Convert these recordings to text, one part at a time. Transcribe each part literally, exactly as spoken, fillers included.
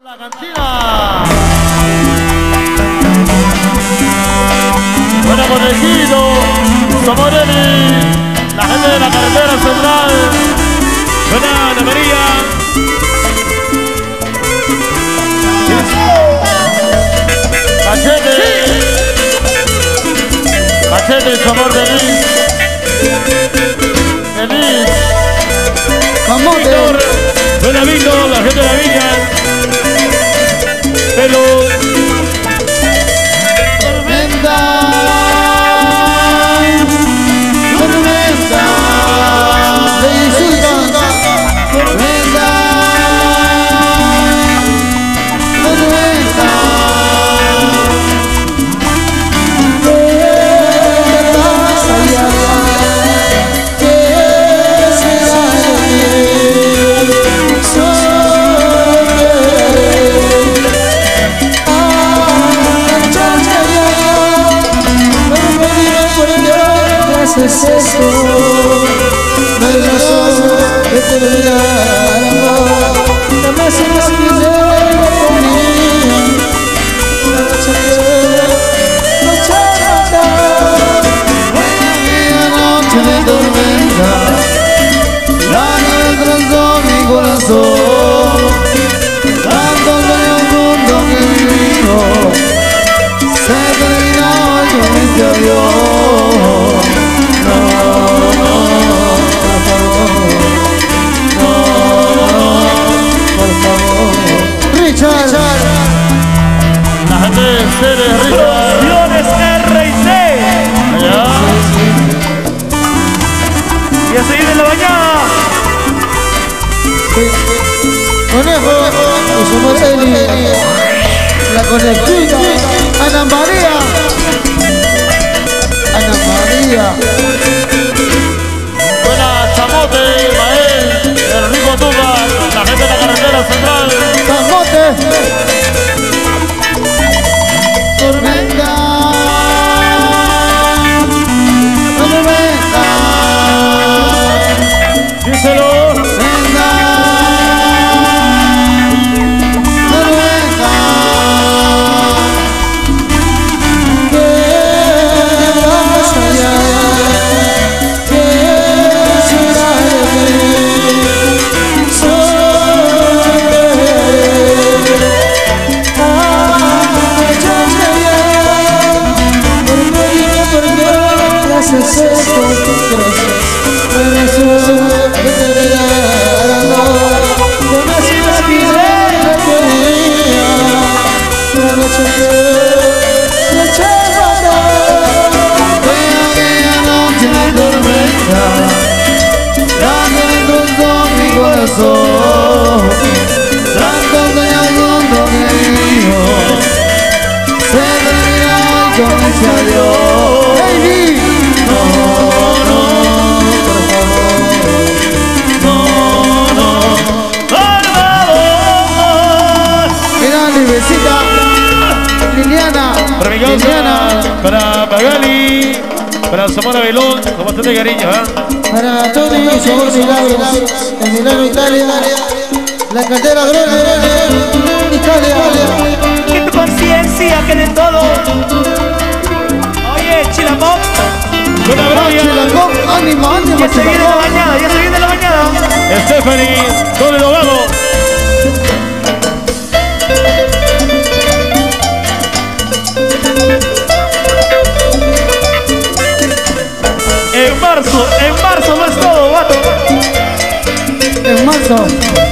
La cantina. Bueno, conejito, Somorelli, la gente de la carretera central. Buena Ana María. Machete. Machete, Somor de Liz. Elis. Víctor. Buena Víctor, la gente de la Villa. Pero tormenta, tormenta, tormenta, tormenta, tormenta. Es esto, me razón de terminar, la mesa más quisiera conmigo, la noche noche de tormenta, la nave trazó mi corazón, tanto de un mundo que vivo, se terminó y yo me adiós. No, no, por favor, no, por favor. Richard, Richard. la gente de Ceres, Richard. Producciones R y C. Allá. Y a seguir en la bañada. Conejo, Somorelli, la conejita, Ana María, Ana María. Buena Chamote, Mael, el Rico Tuba, la gente de la carretera central. Camote, Tormenta, tormenta, Díselo. tormenta, tormenta. ¿Qué pasa ya? ¿Qué será de mí? Soy haces esto, gracias, me razón de terminar, la mesa más quisiera conmigo, la noche la charla. aquella noche de tormenta, la que destrozó mi corazón, tanto de un mundo que vivo, se terminó y con ese adiós. Baby, No, no, por favor, no, no. Por favor. mira mi besita, Liliana, Para mi Liliana, causa, para Magali, para Samora Belón, con bastante cariño, ¿eh? para Tony, Somor Milagros, en Milano, Italia, la cantera grande, Italia. Que tu conciencia quede en todo. Oye, Chilapop. Buena Brian, Chilacón, ánimo, ánimo, Ya se viene la Chilacón. bañada, ya se viene la bañada. Stephanie, Don el Abogado. En marzo, en marzo no es todo, vato. En marzo.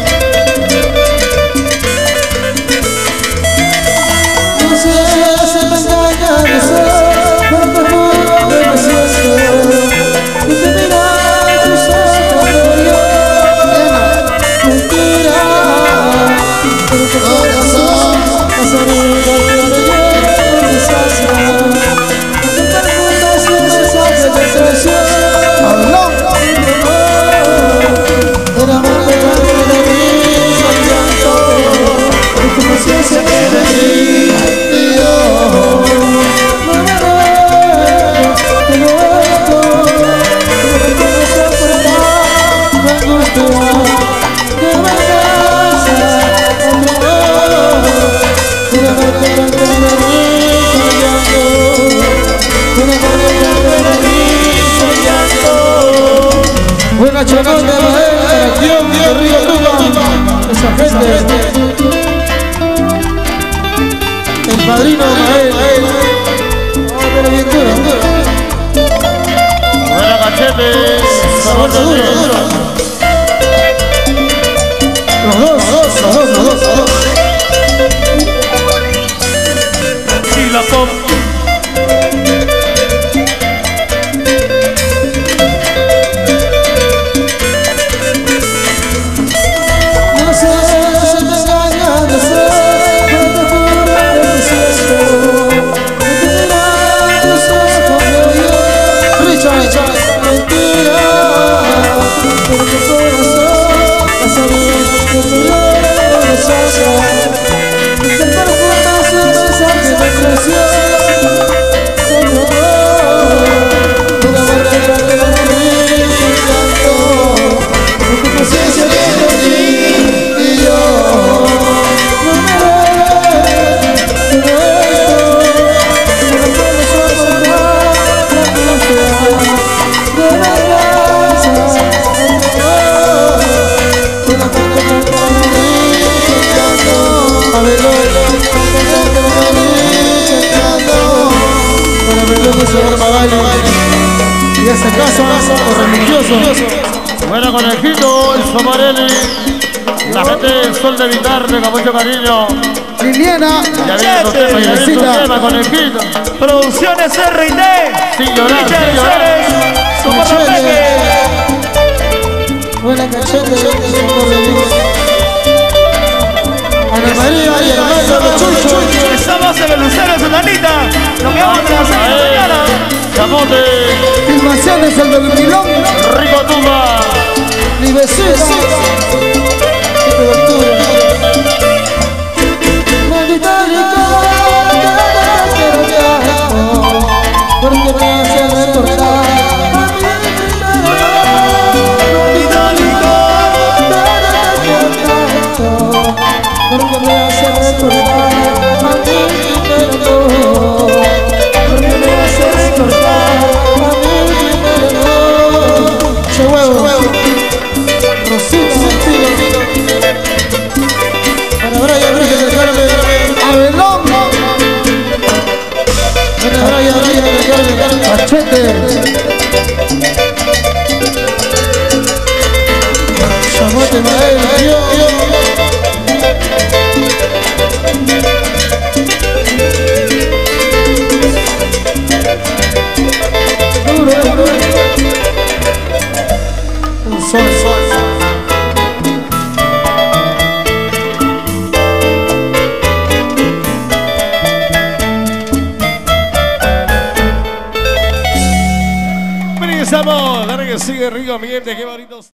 No sé si me engaña de ser, pero perfumo de desierto. Y te mira tus ojos de yo. Mentira, pero tu corazón pasaré de yo de salsa. No te preguntas si me sabes de traición. ¡Aló! Era más grande de mí, soy llanto, y tu conciencia queda en mí, y yo, no me voy, te vuelvo, como te puedo soportar, me angustia, que me cansa, otro Camote, sabor de duro, duro. Los dos, los dos, los dos, los dos, los dos. y la pop. No sé si me engaña, no sé, pero te juro que es esto. No te miras tus ojos de yo. Richard, Richard, mentira. Pero tu corazón vas a ver que tu lado rechaza. Te perfumas un mensaje de traición. Como un amor que te da un encanto. Porque tu presencia viene de ti y yo. No me ves todo esto. Pero puedo soportar la angustia de la casa. Una parte que te da un encanto. A verlo, para verlo que se arma baile. Y ese caso o religioso. Buena conejito, el Somarelli. La gente del Sol de Vitarle con mucho cariño. Liliana, Ya viene tu tema, ya viene tu Teresita. tema, conejito. Producciones R y D. Sin llorar, sin Richard llorar. Ceres, su Peque. Buena cachete, por venir. Ana María y hermano Chucho. Estamos en el Lucero de Santanita. Nos quedamos en la seis de la mañana. Camote, Filmaciones el del Milón. Rico Tumba. Mi vecina. siete de octubre. Maldita licor, te quiero tanto, porque me hace recordar a mi primera vez. Maldita licor, te quiero tanto, porque me hace recordar a mi primera amor. Porque me hace recordar a mi primera amor. Che huevo, Rosita, para Brian Ríos del Carmen, Abelón. Para Brian Ríos del Carmen, Machete. Chamote Mael, yo, yo. Duro, duro. Un sol, sol. Brindamos, dale que sigue rico, mi gente, qué bonito.